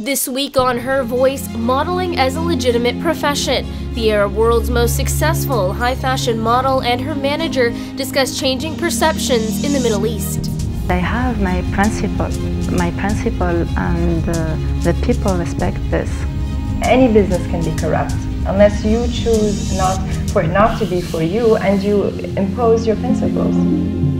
This week on Her Voice, modeling as a legitimate profession. The Arab world's most successful high-fashion model and her manager discuss changing perceptions in the Middle East. I have my principle, and the people respect this. Any business can be corrupt unless you choose for it not to be for you and you impose your principles.